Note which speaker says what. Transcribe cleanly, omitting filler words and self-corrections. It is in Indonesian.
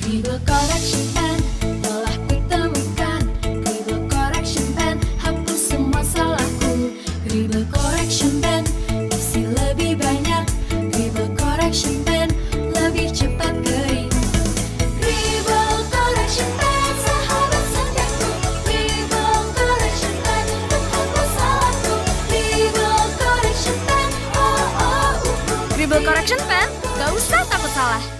Speaker 1: Dribble correction pen telah kutemukan. Dribble correction pen hapus semua salahku. Dribble correction pen isi lebih banyak. Dribble correction pen lebih cepat kering. Dribble correction pen sahabat setiaku. Dribble correction pen menghapus salahku. Dribble correction pen, oh oh. Dribble correction pen, gak usah takut salah.